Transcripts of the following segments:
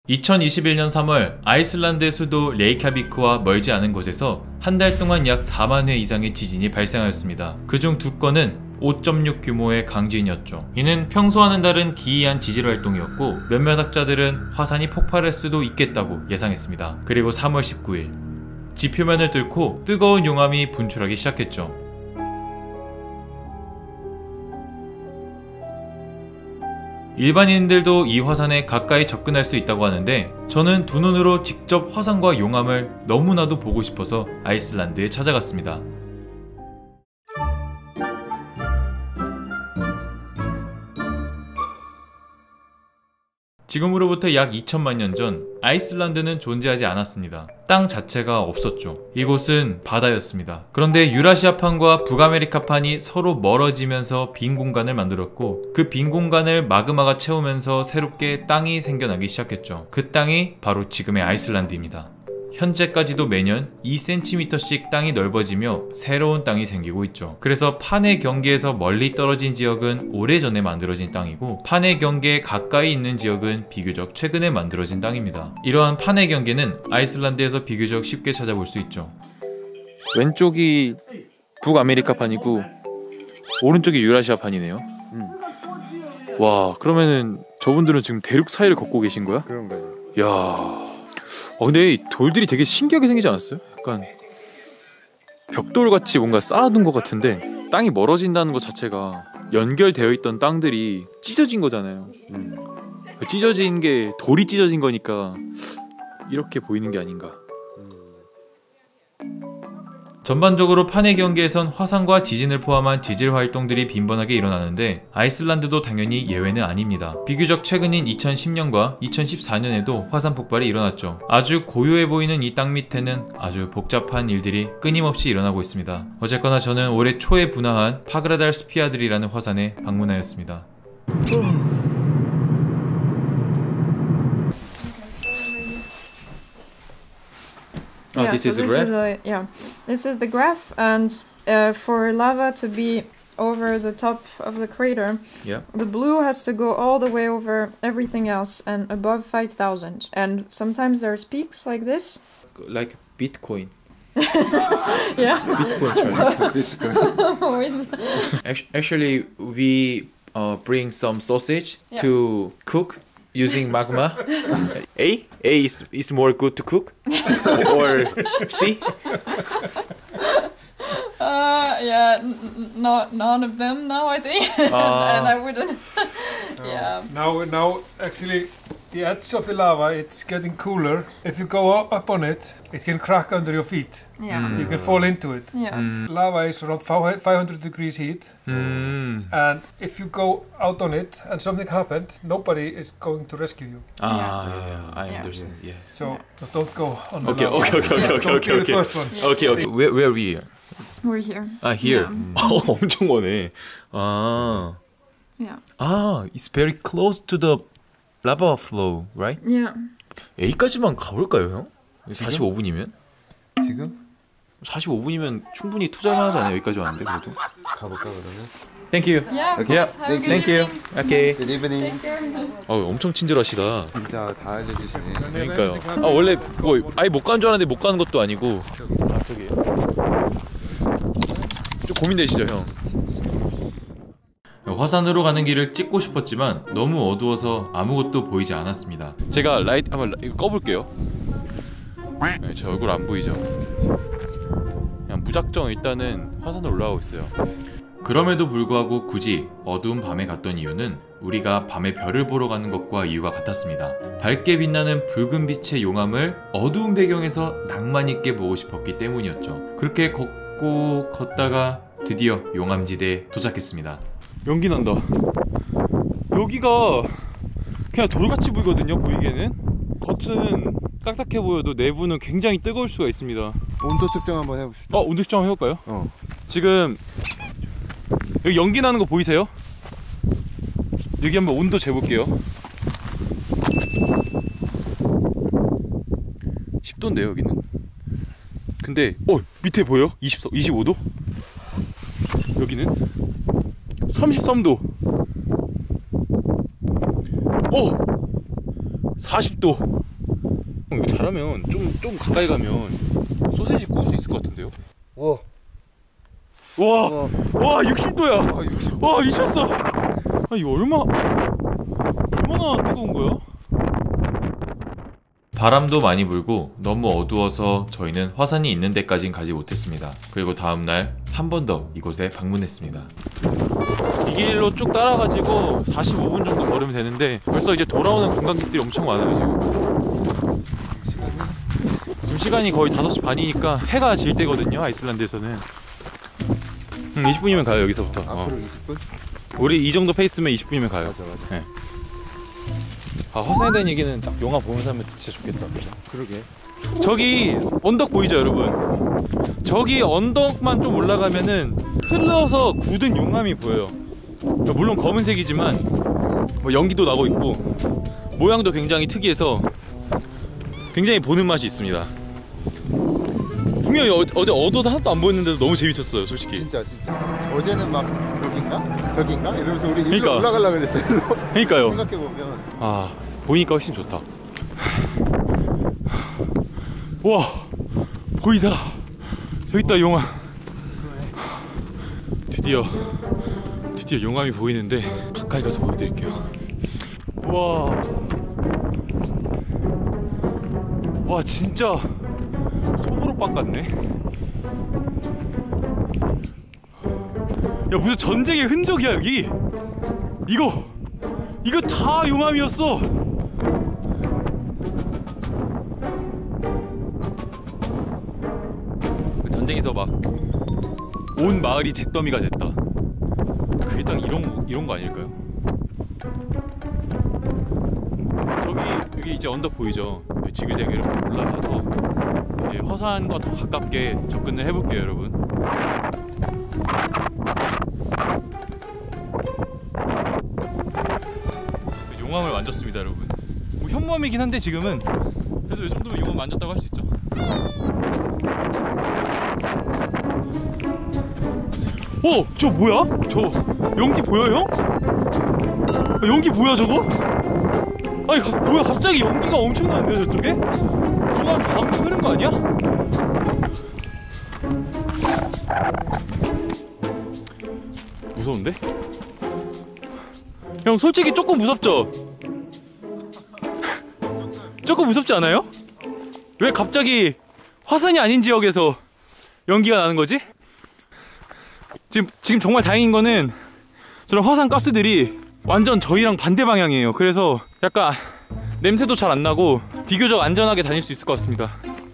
2021년 3월 아이슬란드의 수도 레이캬비크와 멀지 않은 곳에서 한 달 동안 약 4만 회 이상의 지진이 발생하였습니다. 그중 2건은 5.6 규모의 강진이었죠. 이는 평소와는 다른 기이한 지질 활동이었고 몇몇 학자들은 화산이 폭발할 수도 있겠다고 예상했습니다. 그리고 3월 19일 지표면을 뚫고 뜨거운 용암이 분출하기 시작했죠. 일반인들도 이 화산에 가까이 접근할 수 있다고 하는데 저는 두 눈으로 직접 화산과 용암을 너무나도 보고 싶어서 아이슬란드에 찾아갔습니다. 지금으로부터 약 2000만 년 전 아이슬란드는 존재하지 않았습니다. 땅 자체가 없었죠. 이곳은 바다였습니다. 그런데 유라시아판과 북아메리카판이 서로 멀어지면서 빈 공간을 만들었고 그 빈 공간을 마그마가 채우면서 새롭게 땅이 생겨나기 시작했죠. 그 땅이 바로 지금의 아이슬란드입니다. 현재까지도 매년 2cm씩 땅이 넓어지며 새로운 땅이 생기고 있죠. 그래서 판의 경계에서 멀리 떨어진 지역은 오래전에 만들어진 땅이고 판의 경계에 가까이 있는 지역은 비교적 최근에 만들어진 땅입니다. 이러한 판의 경계는 아이슬란드에서 비교적 쉽게 찾아볼 수 있죠. 왼쪽이 북아메리카판이고 오른쪽이 유라시아판이네요. 와, 그러면은 저분들은 지금 대륙 사이를 걷고 계신 거야? 그런 거죠. 야. 근데 이 돌들이 되게 신기하게 생기지 않았어요? 약간 벽돌같이 뭔가 쌓아둔 것 같은데 땅이 멀어진다는 것 자체가 연결되어 있던 땅들이 찢어진 거잖아요. 찢어진 게 돌이 찢어진 거니까 이렇게 보이는 게 아닌가. 전반적으로 판의 경계에선 화산과 지진을 포함한 지질 활동들이 빈번하게 일어나는데 아이슬란드도 당연히 예외는 아닙니다. 비교적 최근인 2010년과 2014년에도 화산 폭발이 일어났죠. 아주 고요해 보이는 이 땅 밑에는 아주 복잡한 일들이 끊임없이 일어나고 있습니다. 어쨌거나 저는 올해 초에 분화한 파그라달 스피아들이라는 화산에 방문하였습니다. Yeah, this so is a this graph? this is the graph, and for lava to be over the top of the crater, the blue has to go all the way over everything else and above 5,000. And sometimes there's peaks like this. Like Bitcoin. Yeah. Bitcoin. Always. Actually, we bring some sausage to cook using magma. A is more good to cook, or C? None of them now, I think. And I wouldn't. Yeah. Now, actually, the edge of the lava, it's getting cooler. If you go up on it, it can crack under your feet. Yeah. You can fall into it. Yeah. Lava is around 500 degrees heat. And if you go out on it and something happened, nobody is going to rescue you. I understand. Yeah. So don't go on the Okay. the first one. Okay. Where are we? We're here. Here. Yeah. 엄청 머네. Yeah. It's very close to the lava flow, right? Yeah. A까지만 가볼까요, 형? 45분이면? 지금? 45분이면 충분히 투자만 하잖아요. 여기까지 왔는데 그래도. 가볼까 그러면? Thank you. Yeah, of course. Have a good Thank you. evening. Okay. Good evening. Take care. 엄청 친절하시다. 진짜 다 알려주시네. 그러니까요. 원래 뭐 아예 못 가는 줄 알았는데 못 가는 것도 아니고. 저기요. 좀 고민되시죠, 형? 화산으로 가는 길을 찍고 싶었지만 너무 어두워서 아무것도 보이지 않았습니다. 제가 라이트 한번 이거 꺼볼게요. 네, 제 얼굴 안 보이죠? 그냥 무작정 일단은 화산을 올라가고 있어요. 그럼에도 불구하고 굳이 어두운 밤에 갔던 이유는 우리가 밤에 별을 보러 가는 것과 이유가 같았습니다. 밝게 빛나는 붉은 빛의 용암을 어두운 배경에서 낭만 있게 보고 싶었기 때문이었죠. 그렇게 걷다가 드디어 용암지대에 도착했습니다. 연기 난다. 여기가 그냥 돌같이 보이거든요, 보이기에는. 겉은 딱딱해 보여도 내부는 굉장히 뜨거울 수가 있습니다. 온도 측정 한번 해봅시다. 온도 측정 해볼까요? 지금 여기 연기 나는 거 보이세요? 여기 한번 온도 재볼게요. 10도인데요 여기는. 근데 밑에 보여? 25도? 여기는 33도. 40도. 이거 잘하면 좀 가까이 가면 소세지 구울 수 있을 것 같은데요? 와. 와 60도야. 아, 60. 와 미쳤어. 아 이거 얼마나 뜨거운 거야? 바람도 많이 불고 너무 어두워서 저희는 화산이 있는 데까진 가지 못했습니다. 그리고 다음날 한 번 더 이곳에 방문했습니다. 이 길로 쭉 따라가지고 45분 정도 걸으면 되는데 벌써 이제 돌아오는 관광객들이 엄청 많아요 지금. 지금 시간이 거의 5시 반이니까 해가 질 때거든요 아이슬란드에서는. 20분이면 가요 여기서부터. 앞으로 20분? 우리 이 정도 페이스면 20분이면 가요. 맞아. 네. 아 화산에 대한 얘기는 딱 영화 보면서 하면 진짜 좋겠다. 그러게. 저기 언덕 보이죠 여러분? 저기 언덕만 좀 올라가면은 흘러서 굳은 용암이 보여요. 물론 검은색이지만 뭐 연기도 나고 있고 모양도 굉장히 특이해서 굉장히 보는 맛이 있습니다. 분명히 어제 어두워서 하나도 안 보였는데도 너무 재밌었어요 솔직히. 진짜 어제는 막 벽인가 이러면서 우리 일로 그러니까. 올라가려고 그랬어요. 일로. 그러니까요. 생각해보면 아 보이니까 훨씬 좋다. 와 보이다. 저기 있다 용암. 드디어 용암이 보이는데 가까이 가서 보여드릴게요. 와 진짜 소보로빵 같네. 야 무슨 전쟁의 흔적이야 여기. 이거 다 용암이었어. 전쟁에서 막 온 마을이 잿더미가 됐다. 그게 딱 이런 거 아닐까요? 여기 이제 언덕 보이죠? 지그재그 이렇게 올라가서 이제 화산과 더 가깝게 접근을 해볼게요, 여러분. 용암을 만졌습니다, 여러분. 뭐 현무암이긴 한데 지금은 그래도 이 정도면 용암 만졌다고 할 수 있죠. 오! 저 뭐야? 저 연기 보여요? 형? 연기 뭐야 저거? 아니 뭐야 갑자기 연기가 엄청나는데요 저쪽에? 저거 방금 흐른 거 아니야? 무서운데? 형 솔직히 조금 무섭죠? 조금 무섭지 않아요? 왜 갑자기 화산이 아닌 지역에서 연기가 나는 거지? 지금 정말 다행인 거는 저런 화산 가스들이 완전 저희랑 반대 방향이에요. 그래서 약간 냄새도 잘 안 나고 비교적 안전하게 다닐 수 있을 것 같습니다.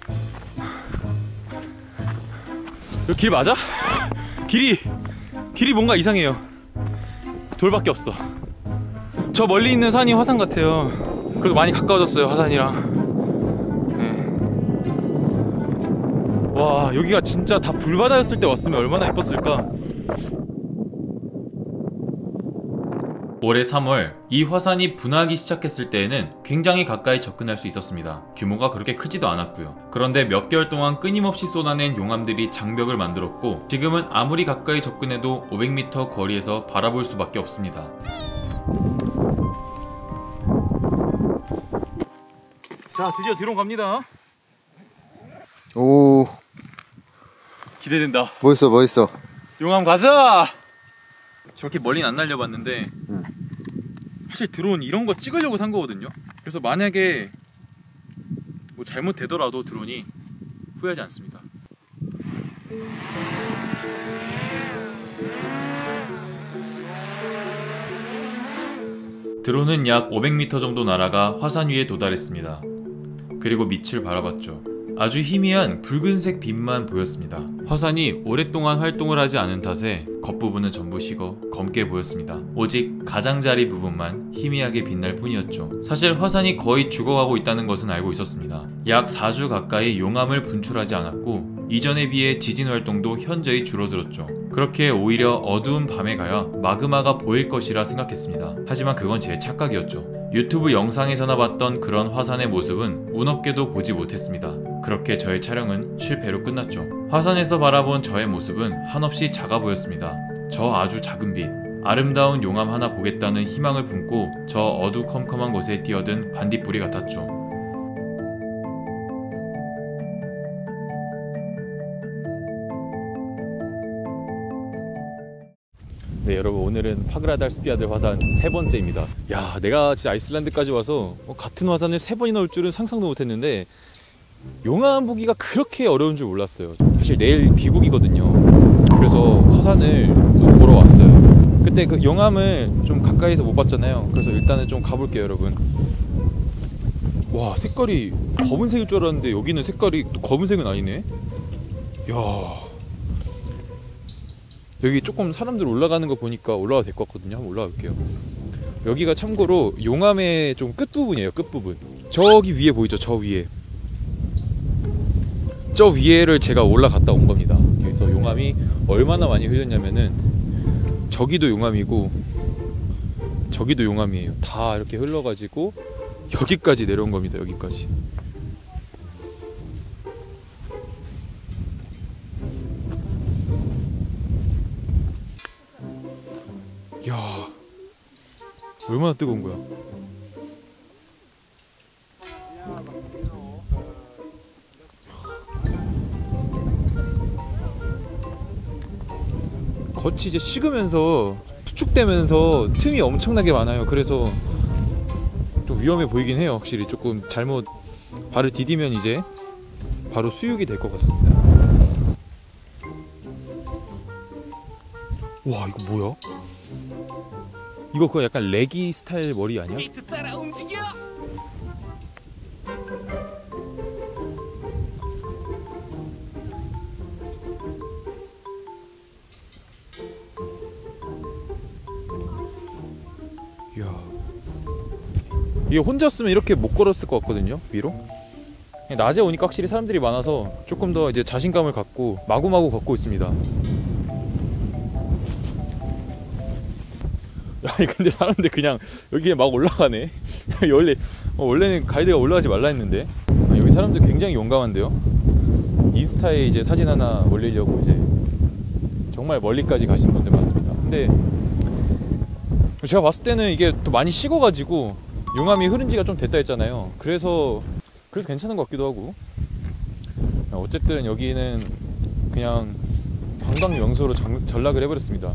여기 길 맞아? 길이 뭔가 이상해요. 돌밖에 없어. 저 멀리 있는 산이 화산 같아요. 그래도 많이 가까워졌어요 화산이랑. 와 여기가 진짜 다 불바다였을 때 왔으면 얼마나 예뻤을까. 올해 3월 이 화산이 분화하기 시작했을 때에는 굉장히 가까이 접근할 수 있었습니다. 규모가 그렇게 크지도 않았고요. 그런데 몇 개월 동안 끊임없이 쏟아낸 용암들이 장벽을 만들었고 지금은 아무리 가까이 접근해도 500m 거리에서 바라볼 수밖에 없습니다. 자 드디어 드론 갑니다. 오 기대된다. 멋있어. 용암 가자. 저렇게 멀리는 안 날려봤는데 사실 드론 이런 거 찍으려고 산 거거든요. 그래서 만약에 뭐 잘못되더라도 드론이 후회하지 않습니다. 드론은 약 500m 정도 날아가 화산 위에 도달했습니다. 그리고 밑을 바라봤죠. 아주 희미한 붉은색 빛만 보였습니다. 화산이 오랫동안 활동을 하지 않은 탓에 겉부분은 전부 식어 검게 보였습니다. 오직 가장자리 부분만 희미하게 빛날 뿐이었죠. 사실 화산이 거의 죽어가고 있다는 것은 알고 있었습니다. 약 4주 가까이 용암을 분출하지 않았고 이전에 비해 지진 활동도 현저히 줄어들었죠. 그렇게 오히려 어두운 밤에 가야 마그마가 보일 것이라 생각했습니다. 하지만 그건 제 착각이었죠. 유튜브 영상에서나 봤던 그런 화산의 모습은 운 없게도 보지 못했습니다. 그렇게 저의 촬영은 실패로 끝났죠. 화산에서 바라본 저의 모습은 한없이 작아 보였습니다. 저 아주 작은 빛, 아름다운 용암 하나 보겠다는 희망을 품고 저 어두컴컴한 곳에 뛰어든 반딧불이 같았죠. 네, 여러분, 오늘은 파그라달스피아들 화산 세 번째입니다. 야, 내가 진짜 아이슬란드까지 와서 같은 화산을 세 번이나 올 줄은 상상도 못했는데 용암 보기가 그렇게 어려운 줄 몰랐어요. 사실 내일 귀국이거든요. 그래서 화산을 또 보러 왔어요. 그때 그 용암을 좀 가까이서 못 봤잖아요. 그래서 일단은 좀 가볼게요, 여러분. 와, 색깔이 검은색일 줄 알았는데 여기는 색깔이 또 검은색은 아니네. 야, 여기 조금 사람들 올라가는 거 보니까 올라가도 될 것 같거든요. 한번 올라가 볼게요. 여기가 참고로 용암의 좀 끝부분이에요. 끝부분. 저기 위에 보이죠? 저 위에. 저 위에를 제가 올라갔다 온 겁니다. 그래서 용암이 얼마나 많이 흘렸냐면은 저기도 용암이고 저기도 용암이에요. 다 이렇게 흘러가지고 여기까지 내려온 겁니다. 여기까지. 야, 얼마나 뜨거운 거야. 겉이 이제 식으면서 수축되면서 틈이 엄청나게 많아요. 그래서 좀 위험해 보이긴 해요. 확실히 조금 잘못 발을 디디면 이제 바로 수육이 될 것 같습니다. 와, 이거 뭐야? 이거 그거 약간 레기 스타일 머리 아니야? 비트 따라 움직여! 이야, 이게 혼자였으면 이렇게 못 걸었을 것 같거든요, 위로. 낮에 오니까 확실히 사람들이 많아서 조금 더 이제 자신감을 갖고 마구마구 걷고 있습니다. 아니, 근데 사람들 그냥 여기에 막 올라가네. 원래는 가이드가 올라가지 말라 했는데. 여기 사람들 굉장히 용감한데요. 인스타에 이제 사진 하나 올리려고 이제 정말 멀리까지 가신 분들 많습니다. 근데 제가 봤을 때는 이게 또 많이 식어가지고 용암이 흐른 지가 좀 됐다 했잖아요. 그래서 괜찮은 것 같기도 하고. 어쨌든 여기는 그냥 관광 명소로 전락을 해버렸습니다.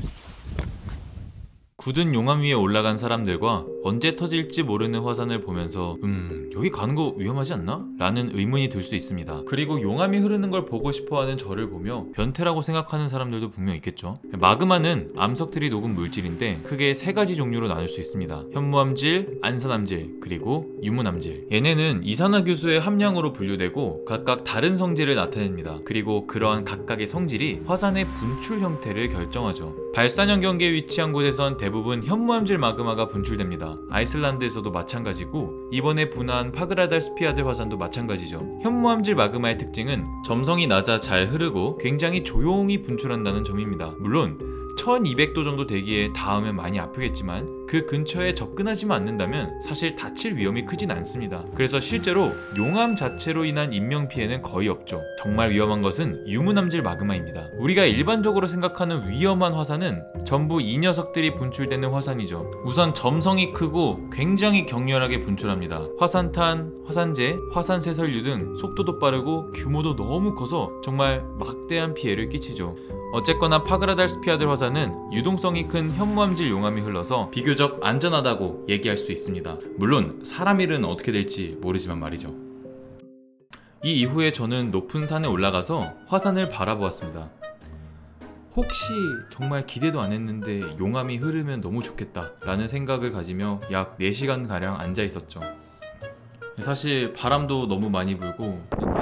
굳은 용암 위에 올라간 사람들과 언제 터질지 모르는 화산을 보면서 여기 가는 거 위험하지 않나? 라는 의문이 들 수 있습니다. 그리고 용암이 흐르는 걸 보고 싶어하는 저를 보며 변태라고 생각하는 사람들도 분명 있겠죠. 마그마는 암석들이 녹은 물질인데 크게 세 가지 종류로 나눌 수 있습니다. 현무암질, 안산암질, 그리고 유문암질. 얘네는 이산화규수의 함량으로 분류되고 각각 다른 성질을 나타냅니다. 그리고 그러한 각각의 성질이 화산의 분출 형태를 결정하죠. 발산형 경계에 위치한 곳에선 대부분 현무암질 마그마가 분출됩니다. 아이슬란드에서도 마찬가지고 이번에 분화한 파그라달스피아들 화산도 마찬가지죠. 현무암질 마그마의 특징은 점성이 낮아 잘 흐르고 굉장히 조용히 분출한다는 점입니다. 물론 1200도 정도 되기에 닿으면 많이 아프겠지만 그 근처에 접근하지만 않는다면 사실 다칠 위험이 크진 않습니다. 그래서 실제로 용암 자체로 인한 인명피해는 거의 없죠. 정말 위험한 것은 유문암질 마그마입니다. 우리가 일반적으로 생각하는 위험한 화산은 전부 이 녀석들이 분출되는 화산이죠. 우선 점성이 크고 굉장히 격렬하게 분출합니다. 화산탄, 화산재, 화산쇠설유 등 속도도 빠르고 규모도 너무 커서 정말 막대한 피해를 끼치죠. 어쨌거나 파그라달스피아들 화산은 유동성이 큰 현무암질 용암이 흘러서 비교적 안전하다고 얘기할 수 있습니다. 물론 사람 일은 어떻게 될지 모르지만 말이죠. 이 이후에 저는 높은 산에 올라가서 화산을 바라보았습니다. 혹시 정말 기대도 안 했는데 용암이 흐르면 너무 좋겠다 라는 생각을 가지며 약 4시간가량 앉아 있었죠. 사실 바람도 너무 많이 불고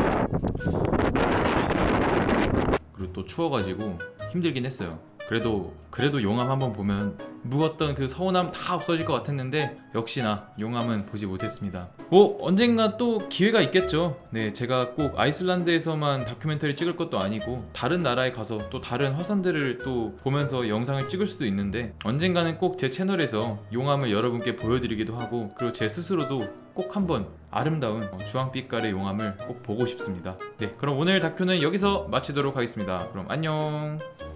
그리고 또 추워가지고 힘들긴 했어요. 그래도 용암 한번 보면 묵었던 그 서운함 다 없어질 것 같았는데 역시나 용암은 보지 못했습니다. 언젠가 또 기회가 있겠죠. 네, 제가 꼭 아이슬란드에서만 다큐멘터리 찍을 것도 아니고 다른 나라에 가서 또 다른 화산들을 또 보면서 영상을 찍을 수도 있는데 언젠가는 꼭 제 채널에서 용암을 여러분께 보여드리기도 하고 그리고 제 스스로도 꼭 한번 아름다운 주황빛깔의 용암을 꼭 보고 싶습니다. 네, 그럼 오늘 다큐는 여기서 마치도록 하겠습니다. 그럼 안녕.